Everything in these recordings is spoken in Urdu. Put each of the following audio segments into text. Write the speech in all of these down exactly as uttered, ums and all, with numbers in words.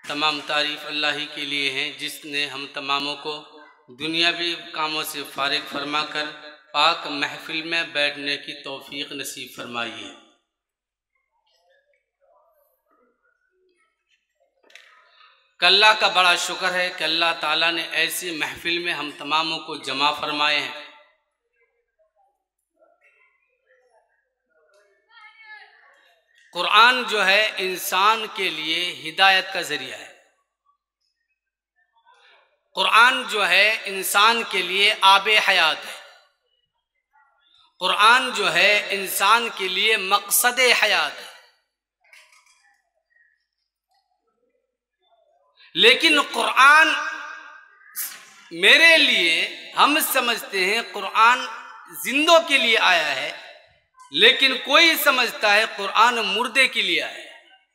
تمام تعریف اللہ ہی کے لیے ہیں جس نے ہم تماموں کو دنیاوی کاموں سے فارغ فرما کر پاک محفل میں بیٹھنے کی توفیق نصیب فرمائی ہے۔ کہ اللہ کا بڑا شکر ہے کہ اللہ تعالیٰ نے ایسی محفل میں ہم تماموں کو جمع فرمائے ہیں۔ قرآن جو ہے انسان کے لیے ہدایت کا ذریعہ ہے۔ قرآن جو ہے انسان کے لیے آب حیات ہے۔ قرآن جو ہے انسان کے لیے مقصد حیات ہے۔ لیکن قرآن میرے لیے ہم سمجھتے ہیں قرآن زندوں کے لیے آیا ہے، لیکن کوئی سمجھتا ہے قرآن مردے کے لیے آیا ہے۔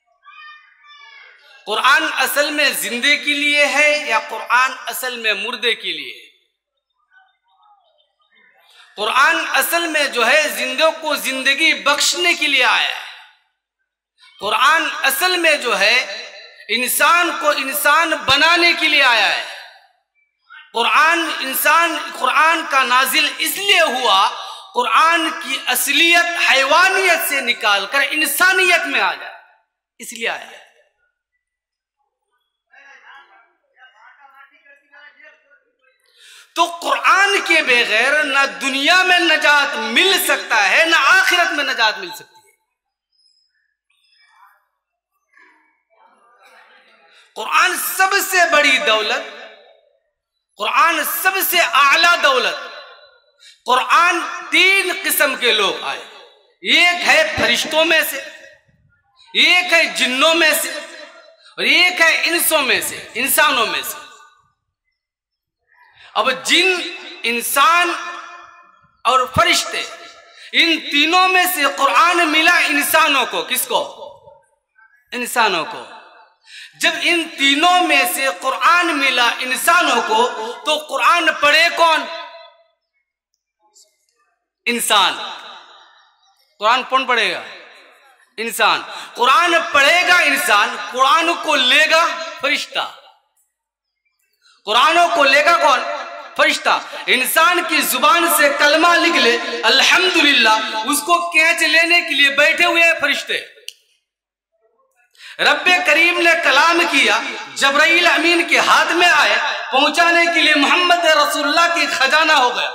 قرآن اصل میں زندے کے لیے ہے یا قرآن اصل میں مردے کے لیے ہے؟ قرآن اصل میں جو ہے زندوں کو زندگی بخشنے کے لیے آیا ہے۔ قرآن اصل میں جو ہے انسان کو انسان بنانے کے لیے آیا ہے۔ قرآن انسان قرآن کا نازل اس لیے ہوا قرآن کی اصلیت حیوانیت سے نکال کر انسانیت میں آ جائے، اس لیے آیا ہے۔ تو قرآن کے بغیر نہ دنیا میں نجات مل سکتا ہے نہ آخرت میں نجات مل سکتی ہے۔ قرآن سب سے بڑی دولت، قرآن سب سے اعلیٰ دولت۔ قرآن تین قسم کے لوگ آئے، ایک ہے فرشتوں میں سے، ایک ہے جنوں میں سے، اور ایک ہے انسوں میں سے، انسانوں میں سے۔ اب جن، انسان اور فرشتے، ان تینوں میں سے قرآن ملا انسانوں کو۔ کس کو؟ انسانوں کو۔ جب ان تینوں میں سے قرآن ملا انسانوں کو تو قرآن پڑھے کون؟ انسان۔ قرآن کون پڑھے گا؟ انسان۔ قرآن پڑھے گا انسان، قرآن کو لے گا فرشتہ۔ قرآن کو لے گا کون؟ فرشتہ۔ انسان کی زبان سے کلمہ لکھ لے الحمدللہ، اس کو کھینچ لینے کے لیے بیٹھے ہوئے ہیں فرشتے۔ رب کریم نے کلام کیا، جبرائیل امین کے ہاتھ میں آئے، پہنچانے کے لیے محمد رسول اللہ کی خزانہ ہو گیا۔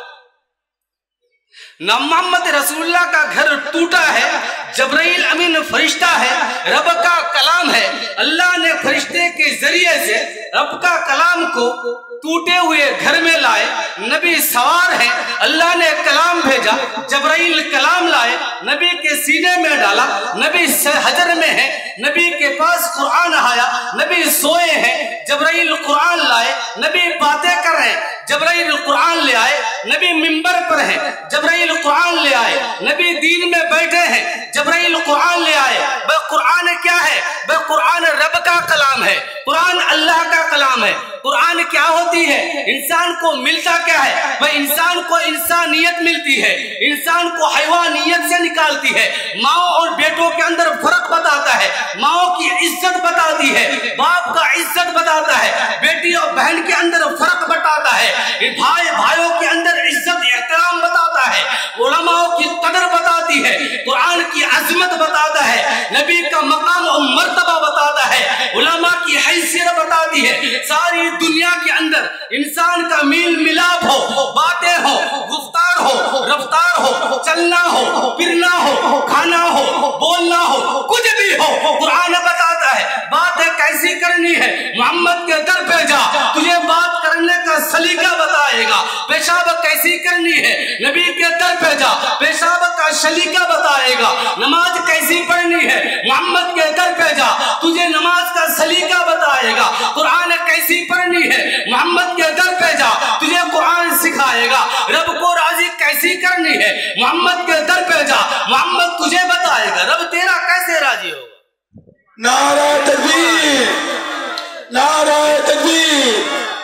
نہ محمد رسول اللہ کا گھر ٹوٹا ہے، جبرائیل امین فرشتہ ہے، رب کا کلام ہے۔ اللہ نے فرشتے کے ذریعے سے رب کا کلام کو ٹوٹے ہوئے گھر میں لائے۔ نبی سوار ہے، اللہ نے کلام بھیجا، جبرائیل کلام لائے، نبی کے سینے میں ڈالا، نبی حجر میں ہے، نبی کے پاس قرآن آیا، نبی سوئے ہیں، جبرائیل قرآن لائے، نبی باتیں کر رہے ہیں، جبرائیل قرآن لے آئے، نبی منبر پر ہیں، جبرائیل قرآن لے آئے، نبی دین میں بیٹھے ہیں، جبرائیل قرآن لے آئے۔ بھئی قرآن کیا ہے؟ بھئی قرآن رب کا کلام ہے، قرآن اللہ کا کلام ہے۔ قرآن کیا ہوتی ہے؟ انسان کو ملتا کیا ہے؟ بھئی انسان کو انسانیت ملتی ہے، انسان کو حیوانیت سے نکالتی ہے، ماں اور بیٹوں کے اندر فرق بتاتا ہے، ماں کی عزت بتاتی ہے، باپ کا عزت بتاتا ہے، بیٹی اور بہن کے اندر فرق بتاتا ہے، بھائی بھائیوں کے اندر عزت احترام بتاتا ہے، علماء کی قدر بتاتی ہے، قرآن کی عظمت بتاتا ہے، نبی کا مقام اور مرتبہ بتاتا ہے، علماء کی حیثیت بتاتی ہے۔ ساری دنیا کے اندر انسان کا میل ملاپ ہو، باتیں ہو، گفتار ہو، رفتار ہو، چلنا ہو، پھرنا ہو، کھانا ہو، بولنا ہو، کچھ بھی ہو، قرآن بتاتا ہے باتیں کیسی کرنی ہے۔ محمد کے در پہ جا، تجھے بات کرنے کا سلیقہ بتائے گا۔ پیشاب کیسی کرنی ہے، نبی کے در پہ جا، پیشاب کا سلیقہ بتائے گا۔ نماز کیسی پڑھنی ہے، محمد کے در پہ جا، تجھے نماز کا سلیقہ بتائے گا۔ قرآن کیسی پڑھنی ہے، محمد کے در پہ جا، تجھے قرآن سکھائے گا۔ رب کو راضی کیسی کرنی ہے، محمد کے در پہ جا، محمد تجھے بتائے گا۔ رب تیرا کیسے راضی ہوگا؟ نعرہ تکبیر، نعرہ تکبیر۔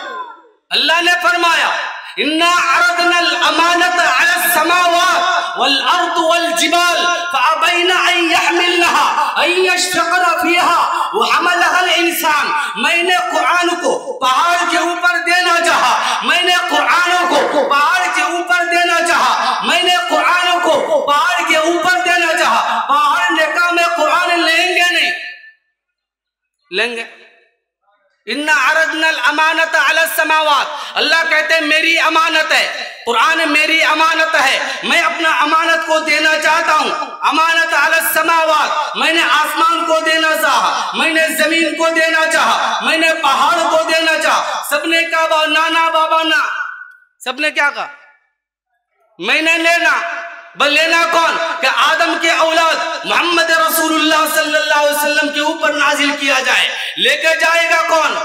اللہ نے فرمایا اِنَّا عَرَضْنَا الْأَمَانَةَ عَلَى السَّمَاوَاتِ وَالْأَرْضِ وَالْجِبَالِ فَأَبَيْنَ أَن يَحْمِلْنَهَا أَن يَشْفَقْنَ فِيهَا وَحَمَلَهَا الْإِنسَانُ इंसान, मैंने कुरान को पहाड़ के ऊपर देना चाहा, मैंने कुरान को पहाड़ के ऊपर देना चाहा, मैंने कुरान को पहाड़ के ऊपर देना चाहा। पहाड़ ने कहा मैं कुरान लेंगे नहीं, लेंगे। इन्ना अरदनल अमानत अला समावात, अल्लाह कहते हैं मेरी अमानत है, कुरान मेरी अमानत है, मैं अपना अमानत को देना चाहता हूँ। अमानत अला समावात, मैंने आसमान को देना चाहा, मैंने जमीन को देना चाहा, मैंने पहाड़ को देना चाहा। सबने कहा ना ना बाबा ना, सबने क्या कहा? मैंने लेना। बल लेना कौन? कि आदम के औलाद मोहम्मद रसूलुल्लाह सल्लल्लाहु अलैहि वसल्लम के ऊपर नाजिल किया जाए। लेके जाएगा कौन?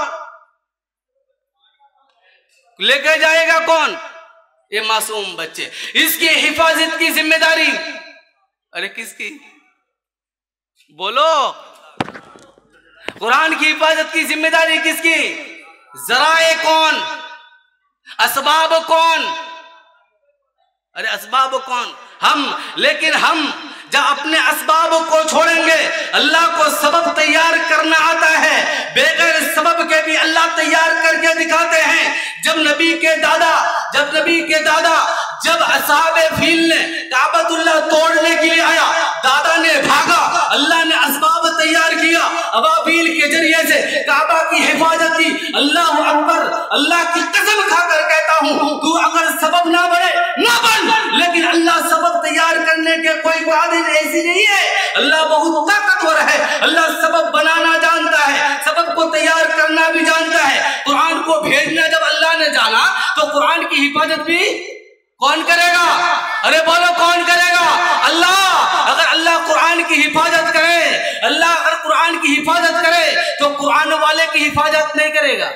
लेके जाएगा कौन? ये मासूम बच्चे। इसकी हिफाजत की जिम्मेदारी अरे किसकी? बोलो। कुरान की हिफाजत की जिम्मेदारी किसकी? जराए कौन? असबाब कौन? अरे असबाब कौन? हम। लेकिन हम जब अपने असबाब को छोड़ेंगे, अल्लाह को सबब तैयार करना आता है, बगैर सबब के भी अल्लाह तैयार करके दिखाते हैं। जब नबी के दादा जब नबी के दादा जब असहाबे फील ने काबतुल्लाह तोड़ने के लिए आया, दादा ने भागा, अल्लाह ने असबाब तैयार किया, अबाबील के जरिए से काबा की हिफाजत की। अल्लाह अकबर, अल्लाह की कसम खाकर कहता हूँ, तू अगर सबब ना बने ना बन, लेकिन अल्लाह सबब तैयार करने के कोई कादिर ऐसी नहीं है। अल्लाह बहुत ताकतवर है, अल्लाह सबब बनाना जानता है, सबब को तैयार करना भी जानता है। कुरान को भेजना जब अल्लाह ने जाना, तो कुरान की हिफाजत भी कौन करेगा? अरे बोलो कौन करेगा? अल्लाह। अगर अल्लाह कुरान की हिफाजत करे, अल्लाह अगर कुरान की हिफाजत करे, तो कुरान वाले की हिफाजत नहीं करेगा।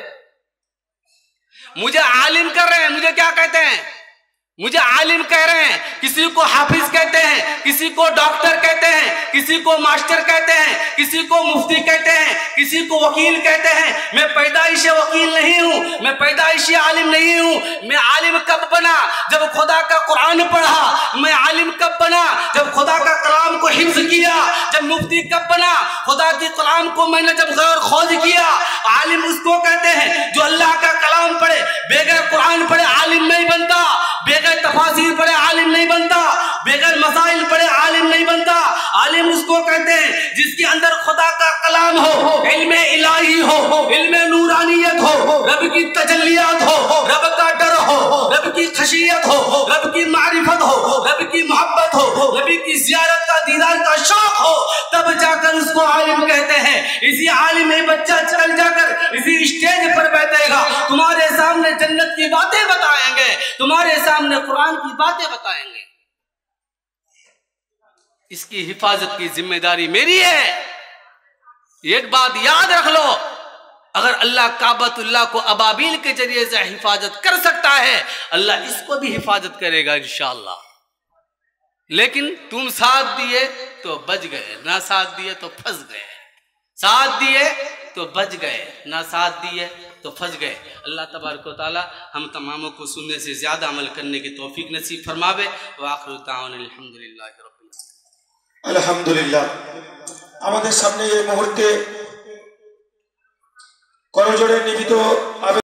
मुझे आलिम कर रहे हैं, मुझे क्या कहते हैं? मुझे आलिम कह रहे हैं, किसी को हाफिज कहते हैं, किसी को डॉक्टर कहते हैं, किसी को मास्टर कहते हैं, किसी को मुफ्ती कहते हैं, किसी को वकील कहते हैं। मैं पैदाइशी वकील नहीं हूँ, मैं पैदाइशी आलिम नहीं हूँ। मैं आलिम कब बना? जब खुदा का कुरान पढ़ा। मैं आलिम कब बना? जब खुदा का कलाम को हिफ्ज किया। जब मुफ्ती कब बना? खुदा के कलाम को मैंने जब गौर खोज किया। आलिम उसको कहते हैं जो अल्लाह का कलाम पढ़े, बगैर कुरान पढ़े आलिम नहीं बनता, बगैर तफासीर पढ़े आलिम नहीं बनता, बगैर मसाइल पढ़े आलिम नहीं बनता। आलिम उसको कहते हैं जिसके अंदर खुदा का कलाम हो, इल्मे इलाही हो, इल्मे नूरानियत हो, रब की तजल्लियात हो, रब का डर हो, रब की खशियत हो, रब की मारिफत हो, रब की मोहब्बत हो, रब की जियारत का दीदार का शौक हो, तब जाकर उसको आलिम कहते हैं। इसी आलिम में बच्चा चल जाकर इसी स्टेज पर बैठेगा, तुम्हारे सामने जन्नत की बातें बताएंगे, तुम्हारे सामने कुरान की बातें बताएंगे। इसकी हिफाजत की जिम्मेदारी मेरी है। एक बात याद रख लो, अगर अल्लाह काबतुल्लाह को अबाबील के जरिए से हिफाजत कर सकता है, अल्लाह इसको भी हिफाजत करेगा इंशाअल्लाह। लेकिन तुम साथ दिए तो बच गए, ना साथ दिए तो फंस गए। साथ दिए तो बच गए, ना साथ दिए तो फंस गए। अल्लाह तबारक व तआला हम तमामों को सुनने से ज्यादा अमल करने की तौफीक नसीब फरमावे। व आखिरु दावाना अल्हम्दुलिल्लाहि रब्बिल आलमीन। আলহামদুলিল্লাহ। আমাদের সামনে এই মুহূর্তে করজোড়ে নিবেদিত